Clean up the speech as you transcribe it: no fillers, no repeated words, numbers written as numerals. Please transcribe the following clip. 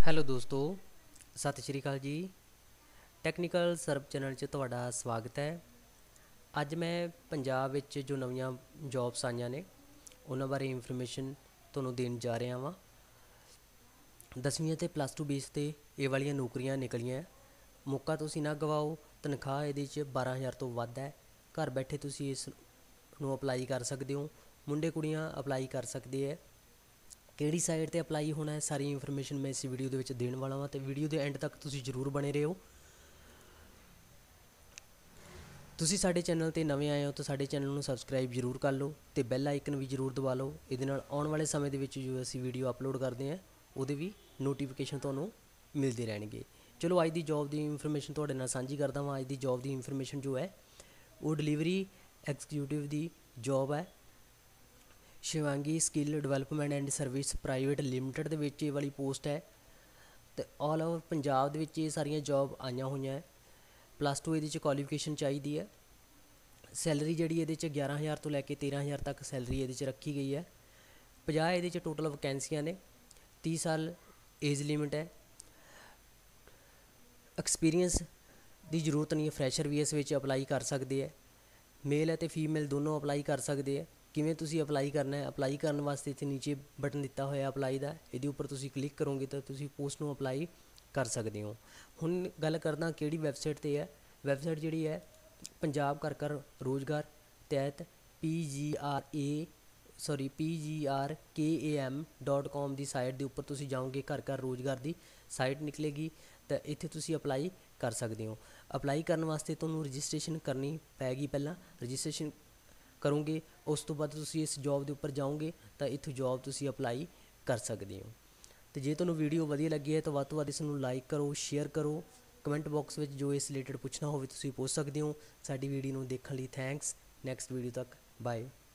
Hello ਦੋਸਤੋ, ਸਤਿ ਸ਼੍ਰੀ ਅਕਾਲ ਜੀ। ਟੈਕਨੀਕਲ ਸਰਬ ਚੈਨਲ 'ਚ ਤੁਹਾਡਾ ਸਵਾਗਤ ਹੈ। ਅੱਜ ਮੈਂ ਪੰਜਾਬ ਵਿੱਚ ਜੋ ਨਵੀਆਂ ਜੋਬਸ ਆਈਆਂ ਨੇ ਉਹਨਾਂ ਬਾਰੇ ਇਨਫੋਰਮੇਸ਼ਨ ਤੁਹਾਨੂੰ ਦੇਣ ਜਾ ਰਿਹਾ ਵਾਂ। 10ਵੀਂ ਅਤੇ +2 ਬੇਸ 'ਤੇ ਇਹ ਵਾਲੀਆਂ ਨੌਕਰੀਆਂ ਨਿਕਲੀਆਂ। ਮੌਕਾ ਤੁਸੀਂ ਨਾ ਗਵਾਓ। ਤਨਖਾਹ ਇਹਦੇ 'ਚ 12,000 ਤੋਂ ਵੱਧ ਹੈ। ਘਰ ਬੈਠੇ ਤੁਸੀਂ ਇਸ ਨੂੰ ਅਪਲਾਈ ਕਰ ਸਕਦੇ ਹੋ। ਮੁੰਡੇ ਕੁੜੀਆਂ ਅਪਲਾਈ ਕਰ ਸਕਦੇ ਹੈ। ਕਿਹੜੀ ਸਾਈਟ 'ਤੇ ਅਪਲਾਈ ਹੋਣਾ ਹੈ, ਸਾਰੀ ਇਨਫੋਰਮੇਸ਼ਨ ਮੈਂ ਇਸ ਵੀਡੀਓ ਦੇ ਵਿੱਚ ਦੇਣ ਵਾਲਾ ਹਾਂ, ਅਤੇ ਵੀਡੀਓ ਦੇ ਐਂਡ ਤੱਕ ਤੁਸੀਂ ਜ਼ਰੂਰ ਬਣੇ ਰਹੋ। ਤੁਸੀਂ ਸਾਡੇ ਚੈਨਲ 'ਤੇ ਨਵੇਂ ਆਏ ਹੋ ਤਾਂ ਸਾਡੇ ਚੈਨਲ ਨੂੰ ਸਬਸਕ੍ਰਾਈਬ ਜ਼ਰੂਰ ਕਰ ਲਓ ਅਤੇ ਬੈਲ ਆਈਕਨ ਵੀ ਜ਼ਰੂਰ ਦਬਾ ਲਓ। ਇਹਦੇ ਨਾਲ ਆਉਣ ਵਾਲੇ ਸਮੇਂ ਦੇ ਵਿੱਚ ਜੋ ਅਸੀਂ ਵੀਡੀਓ ਅਪਲੋਡ ਕਰਦੇ ਹਾਂ ਉਹਦੇ ਵੀ ਨੋਟੀਫਿਕੇਸ਼ਨ ਤੁਹਾਨੂੰ ਮਿਲਦੇ ਰਹਿਣਗੇ। ਚਲੋ ਅੱਜ ਦੀ ਜੋਬ ਦੀ ਇਨਫੋਰਮੇਸ਼ਨ ਤੁਹਾਡੇ ਨਾਲ ਸਾਂਝੀ ਕਰਦਾ ਹਾਂ। ਅੱਜ ਦੀ ਜੋਬ ਦੀ ਇਨਫੋਰਮੇਸ਼ਨ ਜੋ ਹੈ ਉਹ ਡਿਲੀਵਰੀ ਐਗਜ਼ੀਕਿਊਟਿਵ ਦੀ ਜੋਬ ਹੈ। Shivangi skill development and service private limited ਦੇ ਵਿੱਚ ਇਹ ਵਾਲੀ ਪੋਸਟ ਹੈ ਅਤੇ ਆਲ ਓਵਰ ਪੰਜਾਬ ਦੇ ਵਿੱਚ ਇਹ ਸਾਰੀਆਂ ਜੋਬ ਆਈਆਂ ਹੋਈਆਂ ਹੈ। +2 ਇਹਦੇ 'ਚ ਕੁਆਲੀਫਿਕੇਸ਼ਨ ਚਾਹੀਦੀ ਹੈ। ਸੈਲਰੀ ਜਿਹੜੀ ਇਹਦੇ 'ਚ 11,000 ਤੋਂ ਲੈ ਕੇ 13,000 ਤੱਕ ਸੈਲਰੀ ਇਹਦੇ 'ਚ ਰੱਖੀ ਗਈ ਹੈ। 50 ਇਹਦੇ 'ਚ ਟੋਟਲ ਵਕੈਂਸੀਆਂ ਨੇ। 30 ਸਾਲ ਏਜ ਲਿਮਿਟ ਹੈ। ਐਕਸਪੀਰੀਅੰਸ ਦੀ ਜ਼ਰੂਰਤ ਨਹੀਂ ਹੈ। ਫਰੈਸ਼ਰ ਵੀ ਇਸ ਵਿੱਚ ਅਪਲਾਈ ਕਰ ਸਕਦੇ ਹੈ। ਮੇਲ ਅਤੇ ਫੀਮੇਲ ਦੋਨੋਂ ਅਪਲਾਈ ਕਰ ਸਕਦੇ ਹੈ। ਕਿਵੇਂ ਤੁਸੀਂ ਅਪਲਾਈ ਕਰਨਾ ਹੈ? ਅਪਲਾਈ ਕਰਨ ਵਾਸਤੇ ਇੱਥੇ ਨੀਚੇ ਬਟਨ ਦਿੱਤਾ ਹੋਇਆ ਅਪਲਾਈ ਦਾ, ਇਹਦੇ ਉੱਪਰ ਤੁਸੀਂ ਕਲਿੱਕ ਕਰੋਗੇ ਤਾਂ ਤੁਸੀਂ ਪੋਸਟ ਨੂੰ ਅਪਲਾਈ ਕਰ ਸਕਦੇ ਹੋ। ਹੁਣ ਗੱਲ ਕਰਦਾ ਕਿਹੜੀ ਵੈਬਸਾਈਟ 'ਤੇ ਹੈ। ਵੈਬਸਾਈਟ ਜਿਹੜੀ ਹੈ ਪੰਜਾਬ ਘਰ ਰੋਜ਼ਗਾਰ ਤਹਿਤ PGRKAM.com ਦੀ ਸਾਈਟ ਦੇ ਉੱਪਰ ਤੁਸੀਂ ਜਾਓਗੇ। ਘਰ ਰੋਜ਼ਗਾਰ ਦੀ ਸਾਈਟ ਨਿਕਲੇਗੀ ਤਾਂ ਇੱਥੇ ਤੁਸੀਂ ਅਪਲਾਈ ਕਰ ਸਕਦੇ ਹੋ। ਅਪਲਾਈ ਕਰਨ ਵਾਸਤੇ ਤੁਹਾਨੂੰ ਰਜਿਸਟ੍ਰੇਸ਼ਨ ਕਰਨੀ ਪੈਗੀ। ਪਹਿਲਾਂ ਰਜਿਸਟ੍ਰੇਸ਼ਨ ਕਰੋਗੇ, ਉਸ ਤੋਂ ਬਾਅਦ ਤੁਸੀਂ ਇਸ ਜੋਬ ਦੇ ਉੱਪਰ ਜਾਓਗੇ ਤਾਂ ਇੱਥੋਂ ਜੋਬ ਤੁਸੀਂ ਅਪਲਾਈ ਕਰ ਸਕਦੇ ਹੋ। ਅਤੇ ਜੇ ਤੁਹਾਨੂੰ ਵੀਡੀਓ ਵਧੀਆ ਲੱਗੀ ਹੈ ਤਾਂ ਵੱਧ ਤੋਂ ਵੱਧ ਇਸ ਨੂੰ ਲਾਈਕ ਕਰੋ, ਸ਼ੇਅਰ ਕਰੋ। ਕਮੈਂਟ ਬਾਕਸ ਵਿੱਚ ਜੋ ਇਸ ਰਿਲੇਟਡ ਪੁੱਛਣਾ ਹੋਵੇ ਤੁਸੀਂ ਪੁੱਛ ਸਕਦੇ ਹੋ। ਸਾਡੀ ਵੀਡੀਓ ਨੂੰ ਦੇਖਣ ਲਈ ਥੈਂਕਸ। ਨੈਕਸਟ ਵੀਡੀਓ ਤੱਕ ਬਾਏ।